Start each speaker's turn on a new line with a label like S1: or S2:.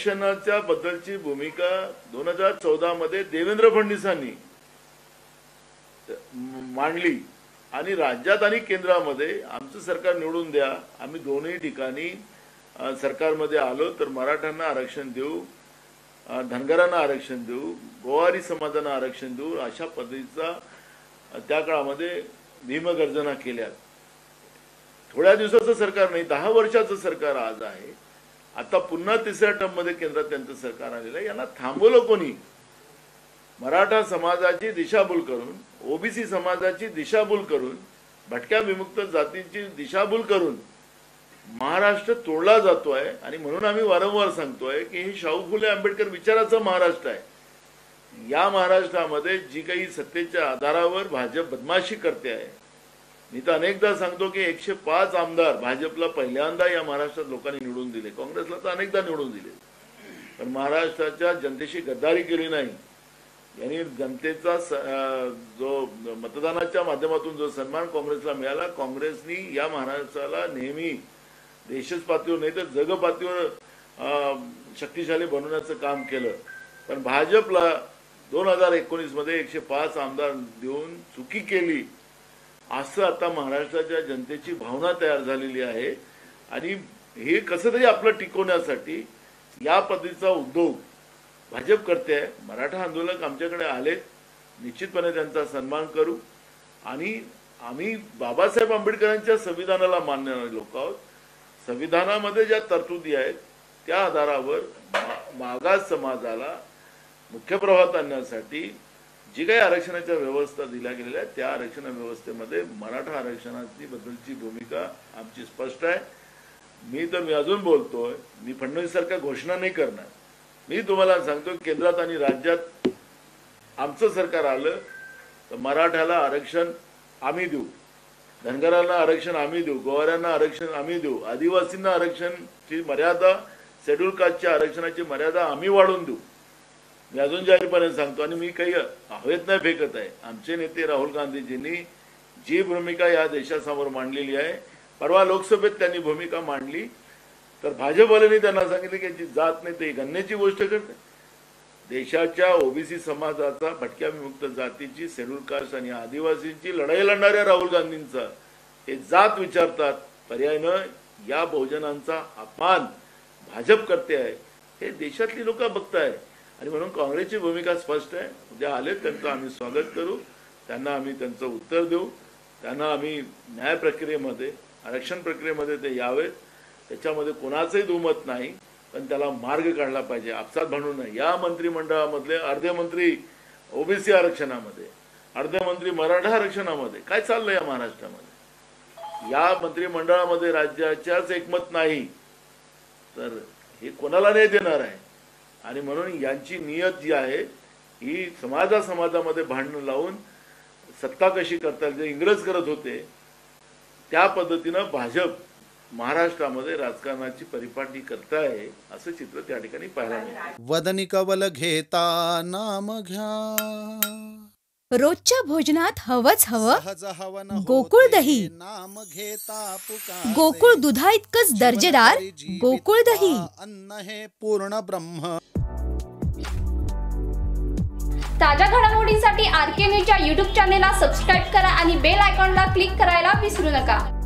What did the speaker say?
S1: आरक्षणाच्या बद्दलची भूमिका 2014 मध्ये देवेंद्र फडणवीसांनी मांडली आणि राज्यात आणि केंद्रामध्ये आमचं सरकार निवडून द्या, आम्ही दोन्ही ठिकाणी सरकारमध्ये आलो तर मराठ्यांना आरक्षण देऊ, धनगरांना आरक्षण देऊ, गोवारी समाजांना आरक्षण देऊ, अशा पद्धतीचा त्या काळामध्ये भीमगर्जना केल्या. थोड्या दिवसाचं सरकार नाही, 10 वर्षाचं सरकार आज आहे. आता पुन्हा तिसऱ्या टर्ममध्ये केंद्रात त्यांचं सरकार आलेलं आहे. यांना थांबवलं कोणी? मराठा समाजाची दिशाभूल करून, ओबीसी समाजाची दिशाभूल करून, भटक्या विमुक्त जातींची दिशाभूल करून महाराष्ट्र तोडला जातोय. आणि म्हणून आम्ही वारंवार सांगतोय की हे शाहू फुले आंबेडकर विचाराचं महाराष्ट्र आहे. या महाराष्ट्रामध्ये जी काही सत्तेच्या आधारावर भाजप बदमाशी करते आहे. मी तर अनेकदा सांगतो की 105 आमदार भाजपला पहिल्यांदा या महाराष्ट्रात लोकांनी निवडून दिले, काँग्रेसला तर अनेकदा निवडून दिले, पण महाराष्ट्राच्या जनतेशी गद्दारी केली नाही. यांनी जनतेचा जो मतदानाच्या माध्यमातून जो सन्मान काँग्रेसला मिळाला, काँग्रेसनी या महाराष्ट्राला नेहमी देशच पातळीवर नाही तर जग पातळीवर शक्तिशाली बनवण्याचं काम केलं. पण भाजपला 2019 मध्ये 105 आमदार देऊन चुकी केली असं आता महाराष्ट्राच्या जनतेची भावना तयार झालेली आहे. आणि हे कसं तरी आपलं टिकवण्यासाठी या पद्धतीचा उद्योग भाजप करते आहे. मराठा आंदोलक आमच्याकडे आले, निश्चितपणे त्यांचा सन्मान करू. आणि आम्ही बाबासाहेब आंबेडकरांच्या संविधानाला मानणारे लोक आहोत. संविधानामध्ये ज्या तरतुदी आहेत त्या आधारावर मागास समाजाला मुख्य प्रवाहात आणण्यासाठी जी काही आरक्षणाच्या व्यवस्था दिल्या गेलेल्या आहेत त्या आरक्षण व्यवस्थेमध्ये मराठा आरक्षणाची बद्दलची भूमिका आमची स्पष्ट आहे. मी अजून बोलतोय, मी फडणवीसारख्या घोषणा नाही करणार. मी तुम्हाला सांगतो केंद्रात आणि राज्यात आमचं सरकार आलं तर मराठ्याला आरक्षण आम्ही देऊ, धनगरांना आरक्षण आम्ही देऊ, गोवाऱ्यांना आरक्षण आम्ही देऊ, आदिवासींना आरक्षणची मर्यादा, शेड्यूल कास्टच्या आरक्षणाची मर्यादा आम्ही वाढवून देऊ. मी अजून जाहीरपणे सांगतो आणि मी काही हवेत नाही फेकत आहे. आमचे नेते राहुल गांधीजींनी जी भूमिका या देशासमोर मांडलेली आहे, परवा लोकसभेत त्यांनी भूमिका मांडली तर भाजपवाल्यांनी त्यांना सांगितले की यांची जात नाही, ते गणनेची गोष्ट करते. देशाच्या ओबीसी समाजाचा, भटक्या विमुक्त जातीची, शेड्यूल कास्ट आणि आदिवासींची लढाई लढणाऱ्या राहुल गांधींचा हे जात विचारतात. पर्यायनं या बहुजनांचा अपमान भाजप करते आहे हे देशातली लोक बघताय. आणि म्हणून काँग्रेसची भूमिका स्पष्ट आहे. उद्या आले त्यांचं आम्ही स्वागत करू, त्यांना आम्ही त्यांचं उत्तर देऊ, त्यांना आम्ही न्याय प्रक्रियेमध्ये, आरक्षण प्रक्रियेमध्ये ते यावेत. त्याच्यामध्ये कोणाचंही दुमत नाही, पण त्याला मार्ग काढला पाहिजे. आपसात भांडून नाही. या मंत्रिमंडळामधले अर्धे मंत्री ओबीसी आरक्षणामध्ये, अर्धे मंत्री मराठा आरक्षणामध्ये, काय चाललंय या महाराष्ट्रामध्ये? या मंत्रिमंडळामध्ये राज्याच्याच एकमत नाही तर हे कोणाला नाही देणार आहे. आणि म्हणून यांची नियत जी आहे ही समाजामध्ये भांडण लावून सत्ता कशी करता येईल, जे इंग्रज करत होते त्या पद्धतीनं भाजप महाराष्ट्रामध्ये राजकारणाची परिपाटी करताय असं चित्र त्या ठिकाणी पाहायला मिळतं.
S2: वदनी कवल घेता नाम घ्या,
S3: रोजच्या भोजनात हवंच हवं गोकुळ दही.
S2: नाम घेता
S3: गोकुळ दुधा इतकंच दर्जेदार गोकुळ दही.
S2: अन्न हे पूर्ण ब्रह्म.
S4: ताज्या घडामोडींसाठी आरके न्यूजच्या YouTube चॅनेलला सबस्क्राईब करा आणि बेल आयकॉनला क्लिक करायला विसरू नका.